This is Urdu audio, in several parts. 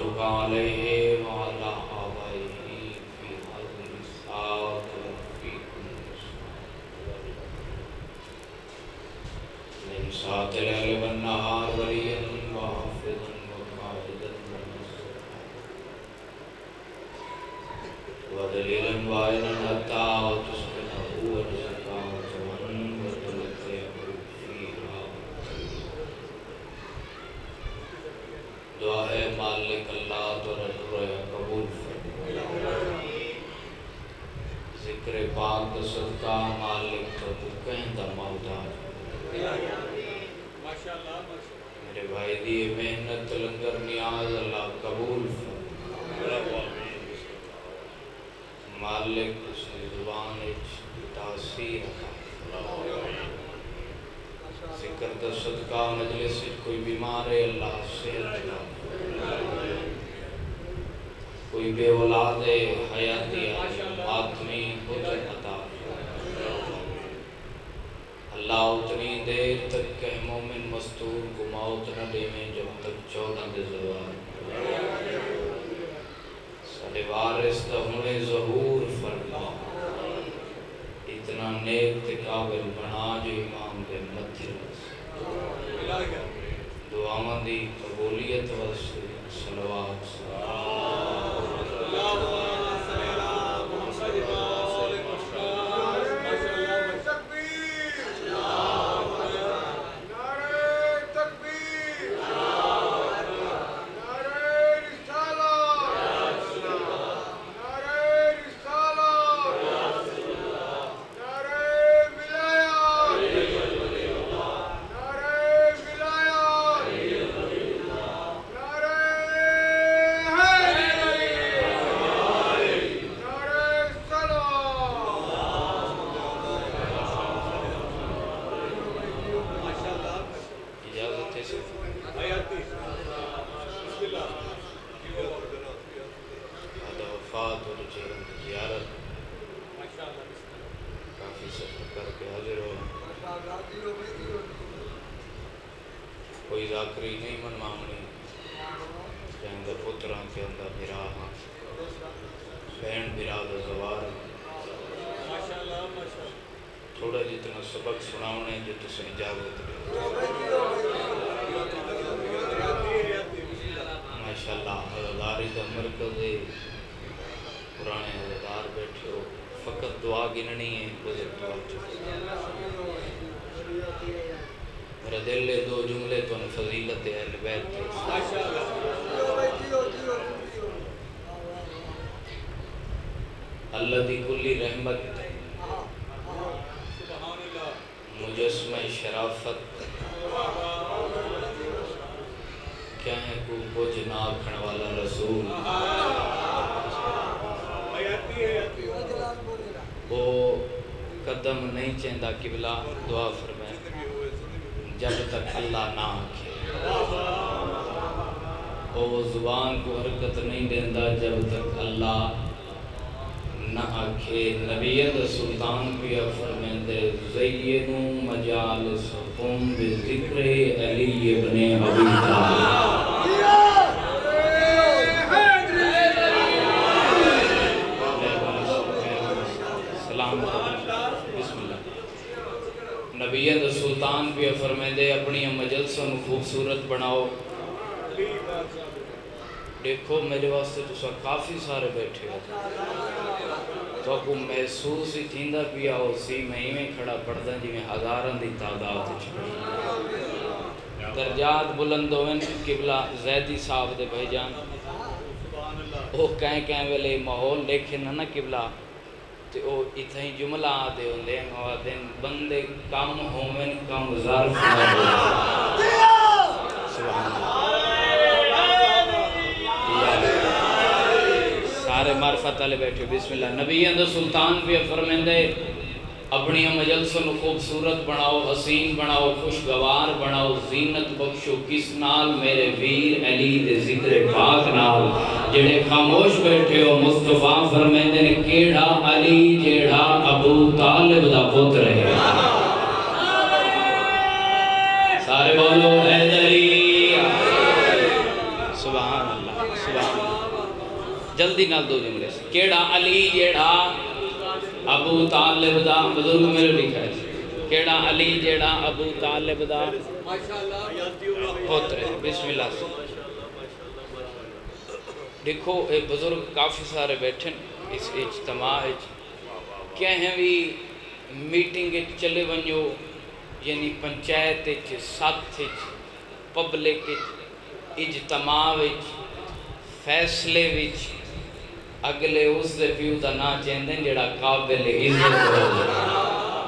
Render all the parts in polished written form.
صلواتك عليه وعلى آبائه في هذه الساعة وفي كل ساعة من ساعة الليل والنهار وليا وحافظا وقائدا ونصيرا ودليلا وعينا حتى تسكنه ورزقا وتمن وتمتعه فيها. دعا ہے مالک اللہ تو رجوع قبول فرما. ذکر پاک صدقہ مالک تو کہیں دا محتاج. میرے بھائی دی محنت لنگر نیاز اللہ قبول فرما. مالک اس نے زبان تاثیر ذکر دا صدقہ مجلس کوئی بیمار ہے اللہ صحت عطا. کوئی بے اولاد ہے حیاتی آدمی حجت عطا. اللہ اتنی دیر تک کہ مومن مستور کو موت نہ دے میں جب تک 14 دے زوال. سارے وارث دا ہونے ظہور فرما. اتنا نیک تے قابل بنا جو امام دے مدھر دعاواں دی قبولیت واسطے صلوات کوئی ذاکری نہیں من مانگنی جہاں دا پتران کے اندر بھرا بہن بھرا دا زوار تھوڑا جتنا سبق سناؤنے جو تسے اجازت دے. ماشاءاللہ حضرداری دا مرکز ہے. پرانے حضردار بیٹھے ہو فقط دعا گننی ہے بزرگ دعا چکے. میرا دل لے 2 جملے تو ان فضیلت اہل بیت کے اللہ دی کلی رحمت مجسمہ شرافت کیا ہے کو بوجھ نہ کھڑ والا رسول وہ قدم نہیں چاہندہ قبلہ دعا فرمائے جب تک اللہ نہ آکھے. وہ زبان کو حرکت نہیں دیندہ جب تک اللہ نہ آکھے. نبیت سلطان پیا فرمیندے زینو مجالسکم بذکر علی ابن ابی طالب. نبیت سلطان بھی فرمائے دے اپنی مجلسوں خوبصورت بناؤ. دیکھو میرے واسطے تو کافی سارے بیٹھے ہو تو کو محسوس ہی تھیندہ پیا ہو سی میں کھڑا پڑھدا جی میں ہزاران دی تعداد درجات بلند ہوئن. قبلہ زیدی صاحب دے بھائی جان وہ کہیں ویلے ماحول دیکھے نہ قبلہ تو وہ اتنا ہی جملہ آتے ہوں دے موادن بندے کم ہومن کم ظرف نہ ہو. سبحان اللہ. سارے معرفت والے بیٹھے بسم اللہ. نبی اندر سلطان بھی فرمیندے اپنی مجلسوں خوبصورت بناؤ حسین بناؤ خوشگوار بناؤ زینت بخشو کس نال میرے ویر علی دے ذکر پاک نال. جڑے خاموش بیٹھے ہو مصطفیٰ فرمیندے نے کیڑا علی جیڑا ابو طالب دا پتر ہے. سارے بولو حیدری. سبحان اللہ سبحان جلدی نال دو جملے سے کیڑا علی جیڑا ابو طالب دا بزرگ میرے لکھا ہے کیڑا علی جیڑا ابو طالب دا پوتر ہے بسم اللہ سے دیکھو اے بزرگ کافی سارے بیٹھن اس اجتماع کہیں بھی میٹنگ چلے ونجو یعنی پنچایت ساتھ پبلک اجتماع فیصلے وچ اگلے اس دے پیو دا نا چیندن جڑا قابل عزت ہو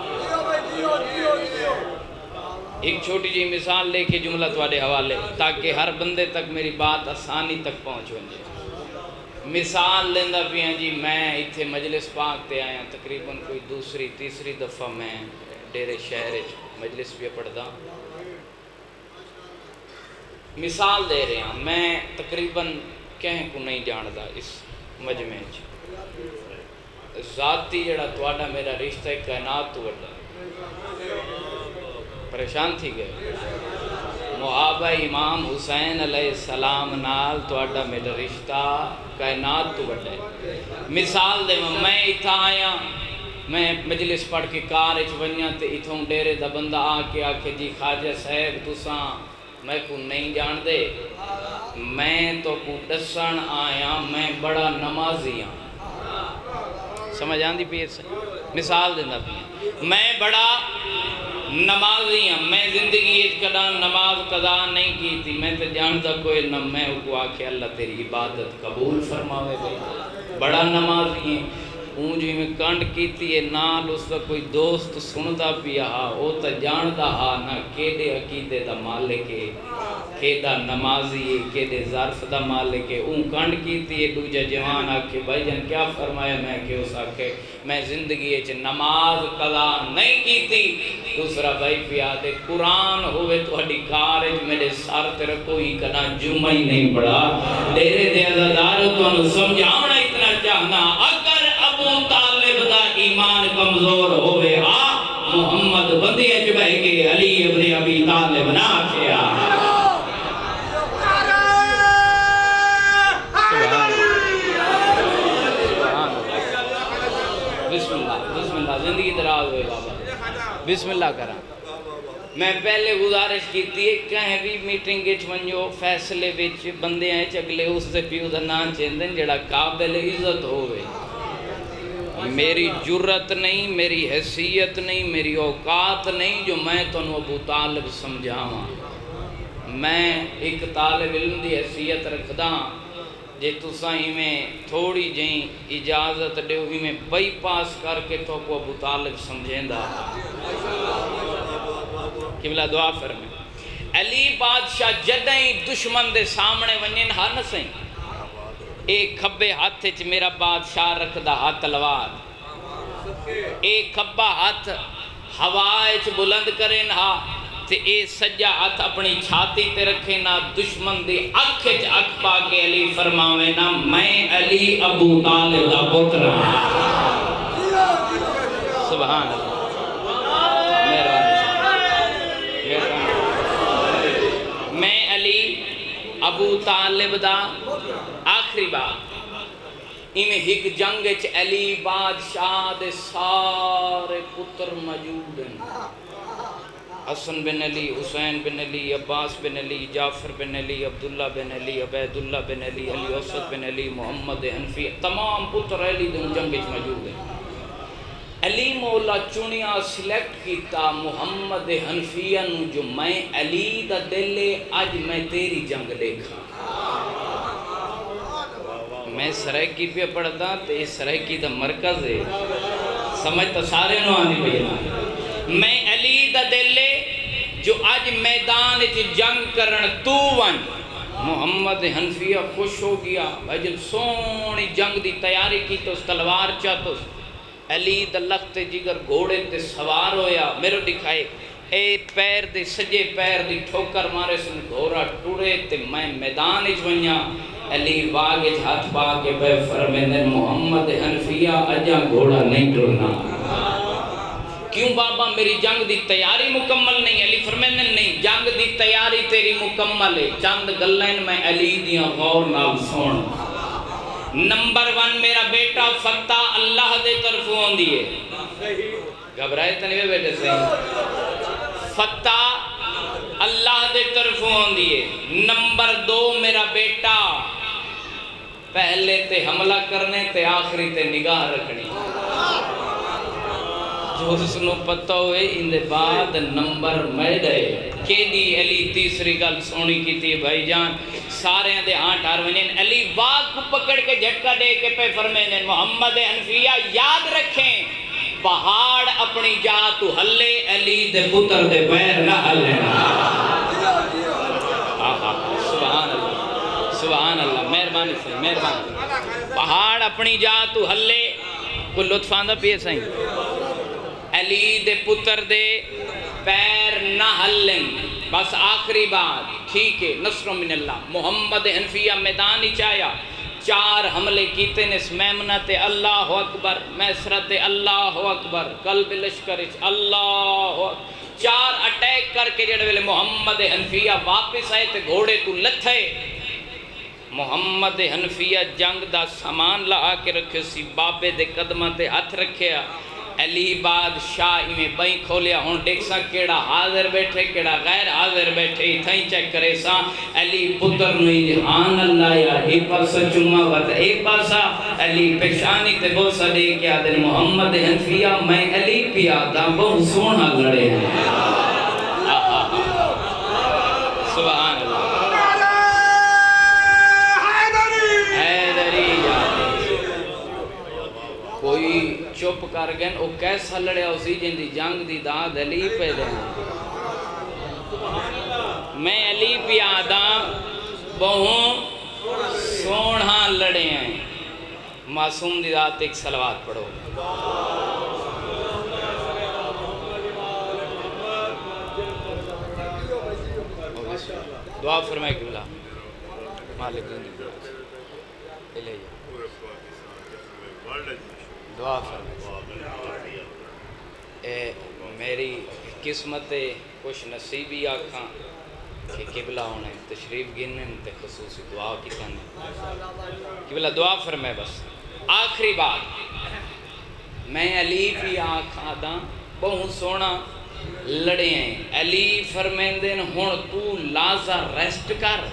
ایک چھوٹی جی مثال لے کے جملہ تواڈے حوالے تاکہ ہر بندے تک میری بات آسانی تک پہنچ ونجے مثال لیندہ پیا جی میں ایتھے مجلس پاک تے آیا تقریباً کوئی دوسری تیسری دفعہ میں ڈیرے شہر مجلس بھی پڑھدا مثال دے رہے ہیں میں تقریباً کہیں کو نہیں جاندا اس مجمع ذاتی جڑا تواڈا میرا رشتہ کائنات تو وڈا پریشان تھی گئے محابہ امام حسین علیہ السلام نال تواڈا میرا رشتہ کائنات تو وڈا ہے مثال دے میں اتھا آیا میں مجلس پڑھ کے کار ونیا تے اتھوں ڈیرے دا بندہ آ کے آکھے جی خواجہ صاحب تساں میں کو نہیں جان دے میں تو کو دسن آیا میں بڑا نمازی ہوں سمجھ آندی پیر سے مثال دینا پیا میں بڑا نمازی ہوں میں زندگی کدا نماز قضا نہیں کی تھی میں تو جانتا کوئی نہ میں کو آکھے اللہ تیری عبادت قبول فرماوے گئی بڑا نمازی ہیں اون جی میں کانڈ کیتی ہے نال اس کا کوئی دوست سندا پیا او تا جاندا ہا نہ کیڑے عقیدے دا مالک ہے کیڑا نمازی ہے کیڑے ظرف دا مالک ہے اون کانڈ کیتی ہے دوجا جوان آکھے بھائی جان کیا فرمایا میں کہ اس آکھے میں زندگی وچ نماز قضا نہیں کیتی دوسرا بھائی پیا دے قرآن ہوئے تہاڈی کار وچ میرے سر تے رکھو ہی کنا جمعہ ہی نہیں پڑھا ڈیرے دے عزادارو تانوں سمجھاونا اتنا چاہنا اگر ابو طالب دا ایمان کمزور ہوئے محمد بندی اچبہ کے علی ابن ابی طالب نہ کیا بسم اللہ زندگی دراز ہوئے بابا بسم اللہ کرا میں پہلے گزارش کیتی ہے کہیں بھی میٹنگ اچ ونجو فیصلے وچ بندے ہیں چگلے اس دے پیو دا نام چیندن جڑا قابل عزت ہوئے میری جرت نہیں میری حیثیت نہیں میری اوقات نہیں جو میں تنو ابو طالب سمجھاواں میں ایک طالب علم دی حیثیت رکھدا جے تساں ہی میں تھوڑی جہیں اجازت دیو ہی میں بائی پاس کر کے تو کو ابو طالب سمجھیندا قبلہ دعا فرمائے علی بادشاہ جدائیں دشمن دے سامنے ونجن ہاں نسیں ایک کھبے ہاتھ چ میرا بادشاہ رکھدا ہاتھ تلوار ایک کھبا ہاتھ ہوائے چ بلند کریں ہا تے اے سجا ہاتھ اپنی چھاتی تے رکھے نا دشمن دے اکھ چ اکھ پا کے علی فرماوے نا میں علی ابو طالب دا پتر سبحان اللہ میں علی ابو طالب دا آخری بات ایمیں ایک جنگ چ علی بادشاہ دے سارے پتر موجود ہیں حسن بن علی حسین بن علی عباس بن علی جعفر بن علی عبداللہ بن علی عبیداللہ بن علی علی اسد بن علی محمد حنفی تمام پتر علی دے جنگ چ موجود ہیں علی مولا چنیا سلیکٹ کیتا محمد حنفیہ نو جو میں علی دا دلے آج میں تیری جنگ دیکھا میں سرائکی پہ پڑھتا تو یہ سرائکی دا مرکز ہے سمجھتا سارے نو آنی بھئینا میں علی دا دلے جو آج میدان جنگ کرن تو ون محمد حنفیہ خوش ہو گیا بھائی سونی جنگ دی تیاری کی تو تلوار چاہتو علی دا لخت جگر گھوڑے تے سوار ہویا میرے دکھائے اے پیر دے سجے پیر دی ٹھوکر مارے سن گھوڑا ٹوڑے تے میں میدان ونیا علی واگ ہاتھ پا کے بے فرمیندے محمد حنفیہ اجا گھوڑا نہیں ٹرنا کیوں بابا میری جنگ دی تیاری مکمل نہیں علی فرمیندے نہیں جنگ دی تیاری تیری مکمل ہے چند گلین میں علی دیاں غور نال سون نمبر 1 میرا بیٹا فتح اللہ دے طرفوں ہوندی ہے، گھبرائے تنوے بیٹے صحیح، فتح اللہ دے طرفوں ہوندی ہے۔ نمبر 2 میرا بیٹا پہلے تے حملہ کرنے تے آخری تے نگاہ رکھنی، جو اس نو پتہ ہوئے ان دے بعد نمبر میں دے کہ دی علی تیسری گل سونی کی تھی بھائی جان، سارے دے آنٹ آرونین علی واگ کو پکڑ کے جھٹکا دے کے پہ فرمینے محمد حنفیہ یاد رکھیں پہاڑ اپنی جا تو ہلے علی دے پتر دے پیر نہ ہلے۔ سبحان اللہ سبحان اللہ، مہربانی سے مہربانی، پہاڑ اپنی جا تو ہلے، کوئی لطف آندہ پیے سائیں، علی دے پتر دے پیر نہ ہلیں، بس آخری بات ٹھیک ہے، نصر من اللہ۔ محمد حنفیہ میدان چایا، 4 حملے کیتے نے، سمیمنہ تے اللہ اکبر، میسرہ تے اللہ اکبر، قلب لشکرچ اللہ اکبر، 4 اٹیک کر کے جڑے ویلے محمد حنفیہ واپس آئے تے گھوڑے تو لتھے۔ محمد حنفیہ جنگ دا سامان لا کے رکھے سی، بابے دے قدمہ تے ہاتھ رکھیا، علی بادشاہ میں بائیں کھولیا، ہون دیکھ سا کیڑا حاضر بیٹھے کیڑا غیر حاضر بیٹھے، تھائیں چیک کرے سا، علی پتر نوی جہان اللہ یا اے پاسا چمہ وط اے پاسا، علی پیشانی تے بوسا دے کے آدھر محمد حنفیہ میں علی پیادا بہت سونا لڑے ہیں۔ سبحان اللہ، کوئی چپ کر گئے او کیسا لڑیا اسی جن دی جنگ دی داد علی پہ دیں، میں علی پہ آدم بہوں سوڑھا لڑے ہیں۔ معصوم دی ذات ایک صلوات پڑھو۔ دعا فرمائے قبلہ مالک زندگی لے جا دعا فرمائے، اے میری قسمت کچھ نصیبی آکھاں کہ قبلہ ہونے تشریف گننے تے خصوصی دعا کی کرنے، قبلہ دعا فرمائے۔ بس آخری بات، میں علی بھی آکھاں دا بہت سونا لڑے ہیں، علی فرمیندن ہون تو لازہ ریسٹ کر،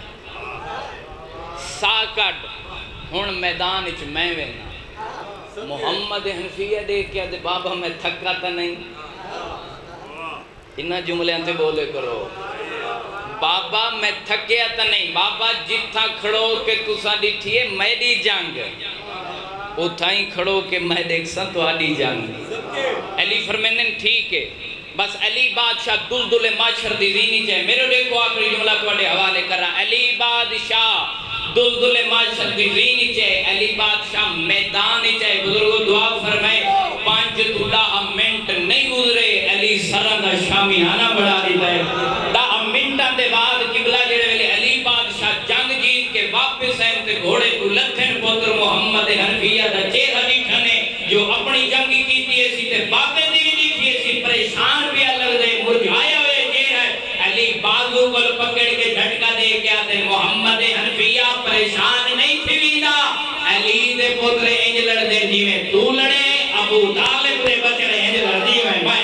سا کٹ ہون میدان اچ میں وینا۔ محمد حنفیہ دے کیا دے بابا میں تھکا تا نہیں، انہا جملے انتے بولے کرو، بابا میں تھکیا تا نہیں، بابا جتھا کھڑو کہ تسا ڈٹھئے میری جنگ، اتھائیں کھڑو کہ میں دیکھ سا تو آڈی جنگ۔ علی فرمیندن ٹھیک ہے، بس علی بادشاہ دلدل معاشر دی زینی چاہے، میرے دیکھو آخری جملہ کو اڈے حوالے کر رہا، علی بادشاہ دلدل معاشر دی زینی چاہے، علی بادشاہ میدان چاہے، بزرگو دعا فرمائے، 5 منٹ نہیں گزرے، علی سرنگا شامیانہ بڑھا دیتا ہے، 10 منٹاں دے بعد قبلہ جڑے ویلے علی بادشاہ جنگ جیت کے واپس آئے تے گھوڑے کو لکھن پتر محمد حنفیہ دا چہرہ دکھنے جو اپنی جنگی کی تھی اسی تے بابے دی بھی دیکھی اسی پریشان بھی الگ دے مرجھایا ہوئے چہرہ ہے، علی بازو کو پکڑ کے جھٹکا دے کے آتے محمد حنفیہ پریشان نہیں تھی ویدہ، علی دے پتر انج لڑ دے جی میں تو لڑے، ابو طالب دے بچڑے انج لڑ دی میں بھائی۔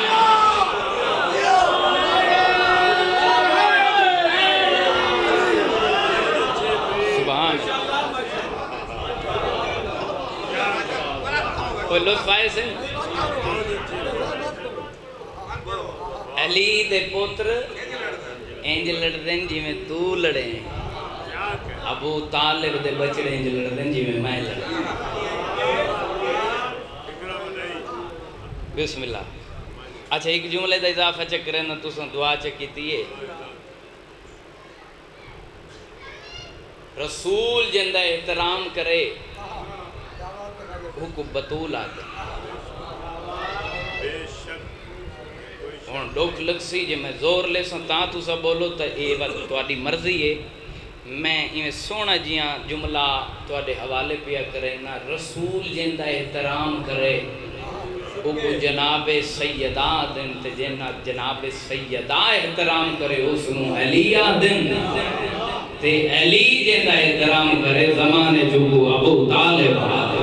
سبحان کوئی لطف آئے سے علی دے پتر انج لڑ دیں جی میں تو لڑے، ابو طالب دے بچڑے انج لڑ دیں جی میں لڑے۔ بسم اللہ۔ اچھا ایک جملے دا اضافہ چکرے نا تو سن دعا چکیتی ہے، رسول جندہ احترام کرے حکم بطول آگے، ہون ڈوک لگ سی جے میں زور لے سن تاں تو سا بولو تا اے وقت تو آڈی مرضی ہے، میں انہیں سونا جیاں جملہ تو آڈے حوالے پیا کرے نا، رسول جندہ احترام کرے وہ جناب سیدہ دن تے جناب سیدہ احترام کرے اس نو علیہ دن تے علی جیندہ احترام کرے زمانے چکو ابو طالب آدھے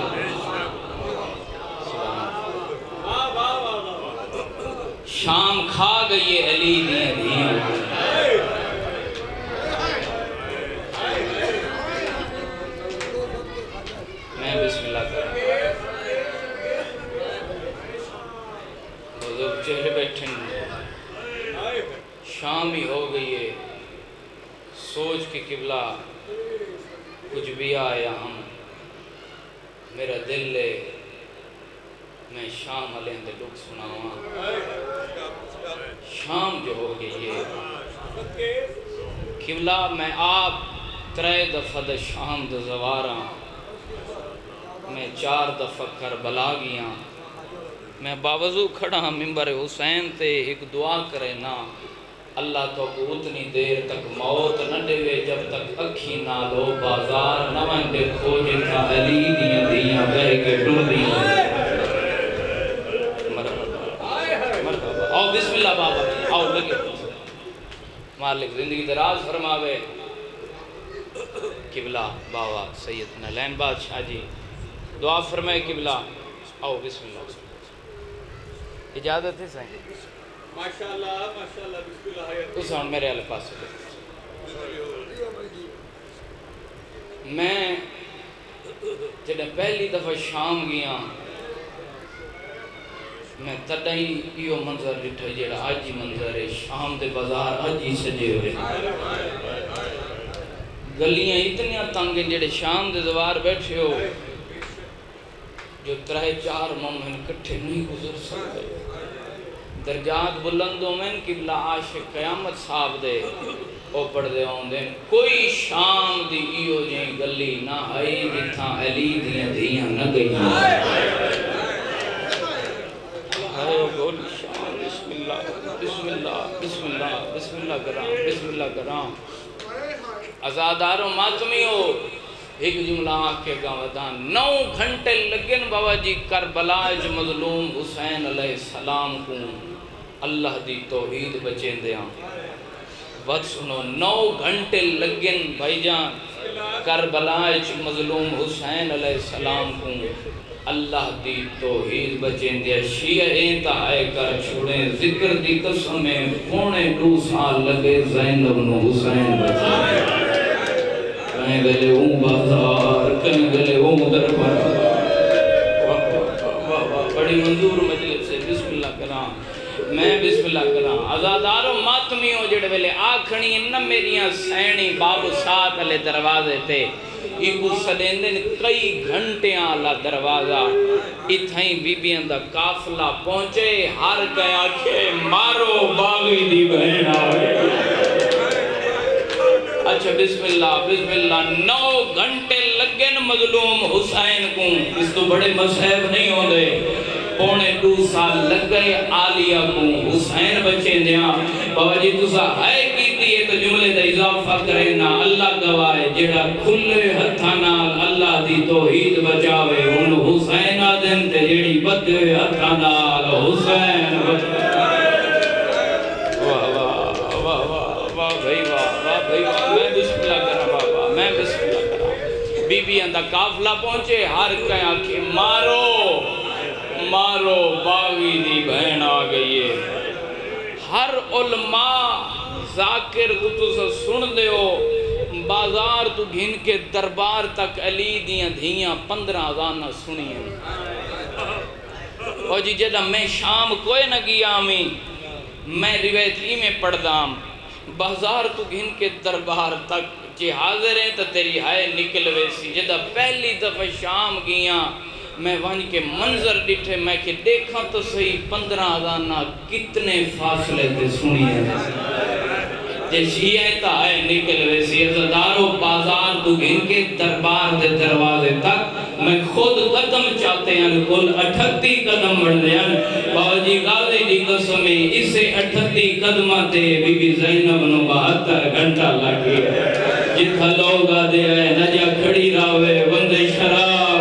شام کھا گئی علی دیاں دیاں میں بسم اللہ کروں بزرگ چہرے بیٹھن شام ہی ہو گئی ہے سوچ کے قبلہ کچھ بھی آیا ہم میرا دل لے میں شام علیہ دے لوگ سناواں شام جو ہو گئی ہے قبلہ میں آپ 3 دفعہ دا شام دا زواراں میں 4 دفعہ کربلا گیاں میں باوضو کھڑا ممبر حسین تے ایک دعا کرے نا اللہ تو کو اتنی دیر تک موت نہ دے جب تک اکھی نہ لو بازار نہ من دے کھوجے تھا علی دیاں دیاں بہ کے ڈر دیاں مرحبا آؤ بسم اللہ بابا آؤ لگے مالک زندگی دراز فرماوے قبلہ بابا سید نلین بادشاہ جی دعا فرمائے قبلہ آؤ بسم اللہ اجازت ہے سائیں ماشاءاللہ ماشاءاللہ بسم اللہ تو سان میرے علی پاس میں جب پہلی دفعہ شام گیا میں تڑائی یہ منظر ڈٹھا جیڑا آج ہی منظر ہے شام دے بازار آج ہی سجے ہوئے گلیاں اتنیاں تنگیں جیڑے شام دے دوار بیٹھے ہو جو 3-4 مومن کٹھے نہیں گزر سکتے درجات بلندوں میں قبلہ عاشق قیامت صاحب دے او پڑھ دے ہوں دے کوئی شام دی ایو جائیں گلی نہ آئی جتھاں علی دیاں دیاں نہ گئی گولی شام بسم اللہ بسم اللہ بسم اللہ بسم اللہ کرام بسم اللہ کرام ازاداروں ماتمیوں ایک جملہ آکے گا ودان 9 گھنٹے لگن بابا جی کربلا جو مظلوم حسین علیہ السلام کو اللہ دی توحید بچیں دیاں وقت سنو 9 گھنٹے لگن بھائی جان کربلا جو مظلوم حسین علیہ السلام کو اللہ دی توحید بچیں دیا شیعہ انتہائی کر چھوڑیں ذکر دی قسمیں 2.5 سال لگے زینب نو حسین بچیں کہیں گلے ہوں بازار کہیں گلے ہوں دربار بڑی منظور مجلس سے بسم اللہ کرام میں بسم اللہ کرام ازاداروں ماتمیوں جڑے ویلے آکھنی نہ میریاں سینی بابو ساتھ علیہ دروازے تھے ایکو سلیندن کئی گھنٹیاں اللہ دروازہ اتھائیں بی بی اندہ کافلہ پہنچے ہر گیا کہ مارو باغی دی بہن آگے اچھا بسم اللہ 9 گھنٹے لگن مظلوم حسین کو اس تو بڑے مصحب نہیں ہوں دے 2.5 سال لگ گئے آلیہ کو حسین بچیں دیاں بابا جی تسا ہے کی دیئے تو جملے دا اضافہ کریں نا اللہ گواہ جڑا کھلے ہتھانال اللہ دی توحید بچاوے ان حسین آدم تے جڑی بدے ہتھانال حسین بچاوے میں بسم اللہ کرا بابا میں بسم اللہ کرا بی بی اندہ کافلہ پہنچے ہر کہاں کہ مارو مارو باغی دی بہن آگئی ہے ہر علماء ذاکر تو سن دے ہو بازار تو گھن کے دربار تک علی دیاں دھیاں 15 آزانہ سنی ہیں اور جی جدہ میں شام کوئی نہ گیا میں روایتی میں پڑھ دام بازار تو گھن کے دربار تک جی حاضر ہیں تو تیری ہائے نکل ویسی جدہ پہلی دفعہ شام گیا میں وہاں کے منظر ڈٹھے میں کہ دیکھا تو صحیح 15 آزانہ کتنے فاصلے تے سنی ہے جی شیعہ تا ہے نکل ویسی عزدارو بازار تو گھن کے دربار دے دروازے تک میں خود قدم چاہتے ہیں کل 38 قدم بڑھ دیں بابا جی غازی جی قسمیں اسے 38 قدمہ تے بی بی زینب نو 72 گھنٹہ لگی ہے جتھا لوگا دے آئے نجا کھڑی راوے بندے شراب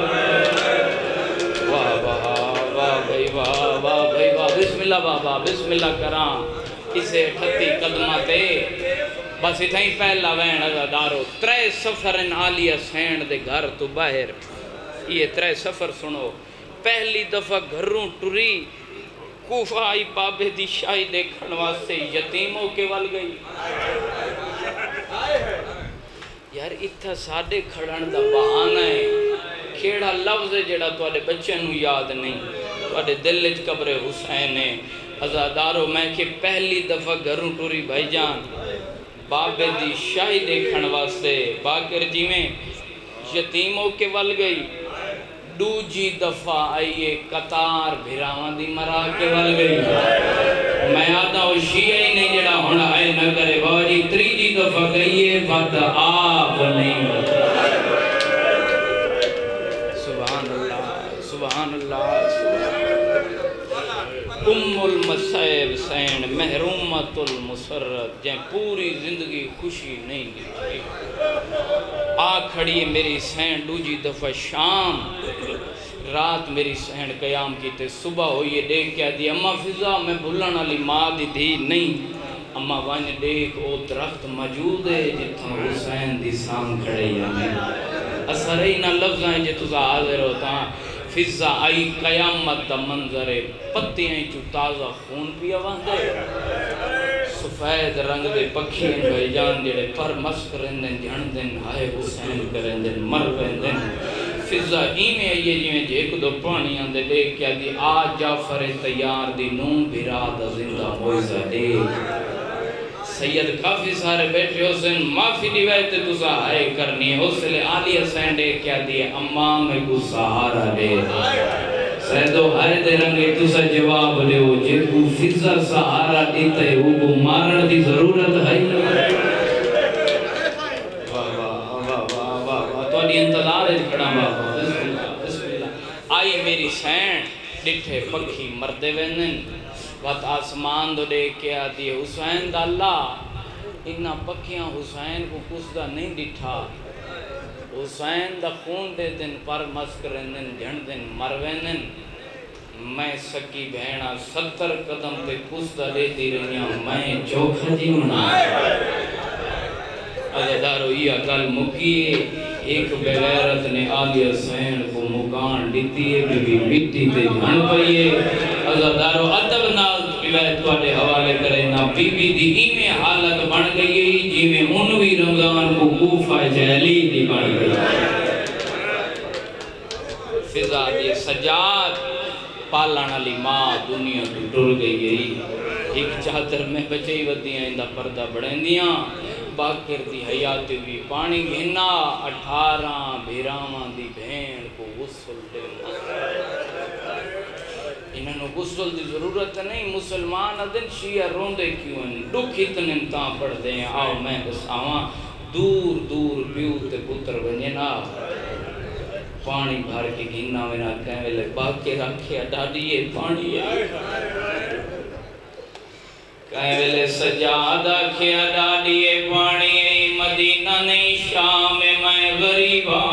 واہ بھائی واہ بسم اللہ بابا بسم اللہ کرام اسے 38 قدمہ تے بس اتھائی پہلا وین ازادارو 3 سفر عالی حسین دے گھر تو باہر یہ 3 سفر سنو پہلی دفعہ گھروں ٹری کوفہ آئی بابے دی شاہی دیکھن واسطے یتیموں کے ول گئی یار اتھا ساڑے کھڑن دا بہانہ ہے کھیڑا لفظ ہے جڑا تو آڑے بچے نو یاد نہیں تو آڑے دل اچ قبر حسین ہے ازادارو میں کہ پہلی دفعہ گھروں ٹوری بھائی جان بابے دی شاہی دیکھن واسطے باکر جی میں یتیموں کے ول گئی دوجی دفعہ آئیے قطار بھیراوان دی مرا کے ول گئی میں آدھا وہ شیعہ ہی نہیں جڑا ہونا آئے نہ کرے باجی تریجی دفعہ گئیے بات آپ نہیں سبحان اللہ سبحان اللہ ام المصائب سین محرومت المسرت جن پوری زندگی خوشی نہیں دی آ کھڑی ہے میری سین دوجی دفعہ شام رات میری سین قیام کی تے صبح ہوئی دیکھ کیا دی اماں فضا میں بھولن علی ماں دی دھی نہیں اماں وان دیکھ او درخت موجود ہے جتھاں حسین دی سام کھڑے یا اثر ہی نہ لفظ ہیں جتھا حاضر ہوتا فضا آئی قیامت دا منظر پتی ہیں چو تازہ خون پیا وہاں سفید رنگ دے پکھی ہیں بھائی جان جڑے پر مسک رہندن جھن دن آئے حسین کرندن مر رہندن فضا ہی میں آئیے جی میں جیک دو پانی آندے دیکھ کیا دی آج جعفر تیار دی نون برادہ زندہ موئزہ دیکھ سید کافی سارے بیٹھے حسین معافی دیوائے تے تو سہائے کرنی ہے حسین آلی حسین دے کیا دی اماں میں کو سہارا دے سیدو ہائے دے رنگے تو سا جواب دے ہو جے کو فضا سہارا دیتا ہے وہ کو مارن دی ضرورت ہے واہ واہ واہ واہ تو علی انتظار ہے کھڑا بابا بسم اللہ آئی میری سین ڈٹھے پکھی مردے وینن وقت آسمان دو دے کیا دی حسین دا اللہ انہا پکیاں حسین کو کس دا نہیں ڈٹھا حسین دا خون دے دن پر مسک رہندن جھن دن مروینن میں سکی بہنہ 70 قدم تے کس دا دے دی رہیاں میں چوکھا جی ہونا عزدارو یہ کل مکیے ایک بغیرت نے آلی حسین کو مکان دیتی ہے بی مٹی تے جھن پئیے عزدارو عدب نال روایت والے حوالے کرے نا بی بی دی ایمیں حالت بن گئی جی میں انوی رمضان کو کوفہ جہلی دی بن گئی فضا دی سجاد پالان علی ماں دنیا تو ٹر گئی ایک چادر میں بچے ودیاں اندہ پردہ بڑھیں دیاں باکر دی حیات بھی پانی گھنا 18 بھیرامان دی بھین کو غسل دے انہوں نے غسل دی ضرورت نہیں مسلمان ادن شیعہ روندے کیوں ہیں دکھ اتنے امتحان پڑھ دیں آؤ میں بس آواں دور دور پیوتے پتر بنینا پانی بھار کے گھنا میں نہ کہیں ویلے باکر رکھے ڈاڈیے پانی ہے کہیں ویلے سجادہ کھیا ڈاڈیے پانی مدینہ نہیں شام میں غریباں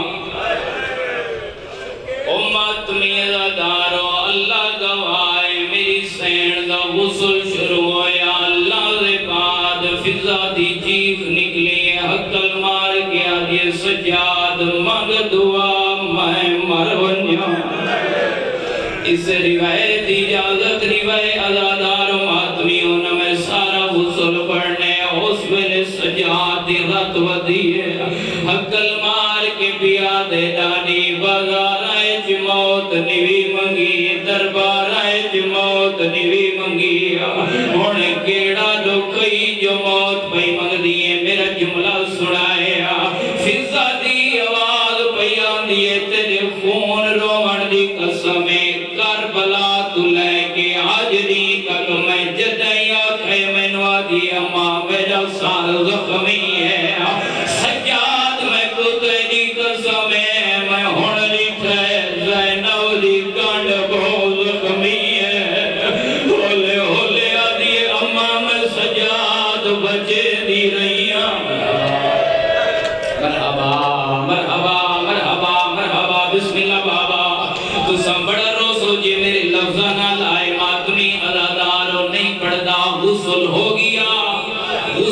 امت میں دارو اللہ گوائے میری سین دا غسل شروع ہویا اللہ دے بعد فضا دی چیخ نکلی حقل مار گیا دی سجاد مگ دعا میں مرونیا اس روایت اجازت روایت ازادار ماتمیوں نے میں سارا غسل پڑھنے اس ویلے سجاد دی رت ودیے حقل مار کے پیا دے ڈاڈی بازار موت نیوی منگی دربار موت نیوی منگی ہونے کیڑا دکھئی جو موت پئی منگ دیئے میرا جملہ سنائے فضا دی آواز پیان دیئے تیرے خون رومن دی قسمیں کربلا تو لے کے آج دی تک میں جدائی آکھے میں نوا دی اماں میرا سار زخمی ہے سجاد میں کتے دی قسمیں میں ہون لکھے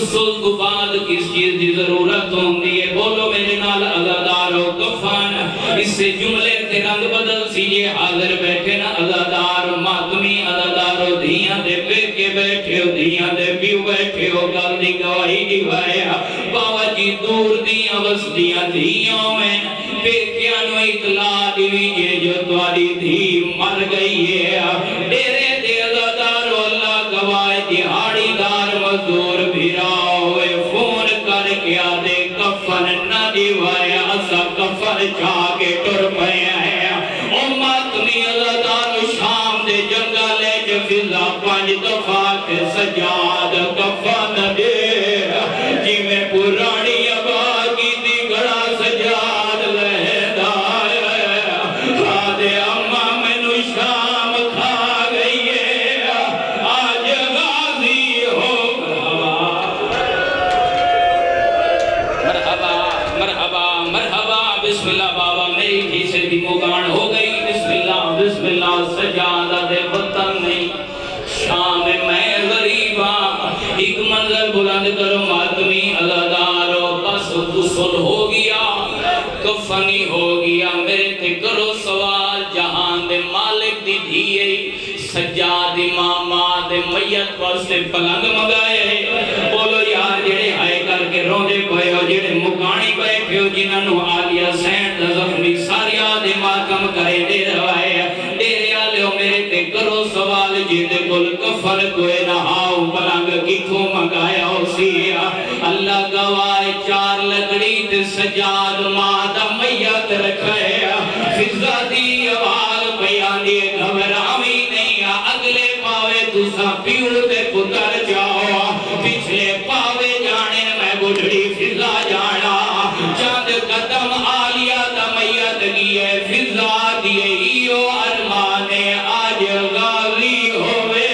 غسل تو بعد کس چیز دی ضرورت ہوندی ہے؟ بولو میرے نال عزادارو کفن اس سے جملے تے رنگ بدل سی یہ حاضر بیٹھے نا عزادار ماتمی عزادارو دھیاں دے پیکے بیٹھے ہو دھیاں دے پیو بیٹھے ہو گل دی گواہی دیوایا باوا جی دور دیاں وسدیاں دھیاں میں پیکیاں نو اطلاع دیویے جو تواری دھی مر گئی ہے ڈیرے دے عزادارو اللہ گواہ دیہاڑی دار مزدور بھیرا ہوئے فون کر کے آدھے کفن نہ دیوایا اسا کفن چاہ کے ٹر پیا ہے امتنی عزادار شام دے جنگلے جو فضا 5 دفعہ کے سجاد کفن دے جی میں پرانی آبادی دی گڑا سجاد لہدا آدھے اماں میں نو شام کھا گئی ہے آج غازی ہو مرحبا مرحبا مرحبا بسم اللہ بابا میری جیسے بھی مکان ہو گئی بسم اللہ سجادہ دے وطن نہیں شام میں غریبا ایک منظر بلند کرو ماتمی عزادارو بس غسل ہو گیا کفنی ہو گیا میرے تے کرو سوال جہان دے مالک دی دھیئے سجاد ماما دے میت واسطے پلنگ مگائے بولو یار جڑے آئے کر کے روندے پئے ہو جڑے مکانی بیٹھے ہو جنہاں نو آلیا سینٹ زخمی ساری آدھے ماتم کرے دے روائے ڈیرے آلے ہو میرے تے کرو سوال جیدے کل کفر کوئے نہاؤ پلنگ کتھوں مگایا ہو سیا اللہ گواہ 4 لکڑی تے سجاد مادہ میت رکھے فضا دی آواز بیانی گھبرامی نہیں اگلے پاوے تُسا پیو تے پتر جاؤ پچھلے پاوے جانے میں بڑھڑی فضا جانا چند قدم آلیا دا میت گئے فضا دیئے ہیو ارمانے آج غازی ہوئے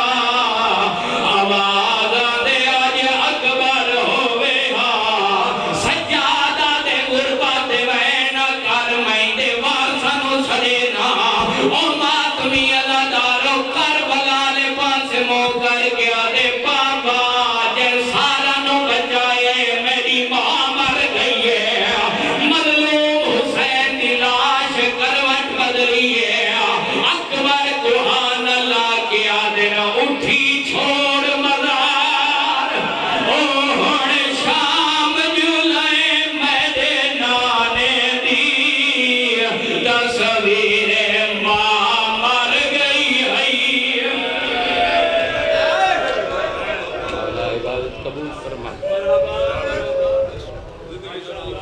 آوازہ دے آج اکبر ہوئے سجادہ دے غربہ دے وین کر میں دے واسنو سڑینا او ماتمی عزادارو کربلا لے پاس مو کر کے آدھے بابا جے سارا نو بچائے میری ماں مر گئی ہے مظلوم حسین دی لاش کروٹ بدلی ہے اکبر قرآن اللہ کے آدھے نہ اٹھی چھوڑ مزار او ہون شام جلائے میرے نانے دی تصویر ماں مر گئی ہے اللہ عبادت قبول فرما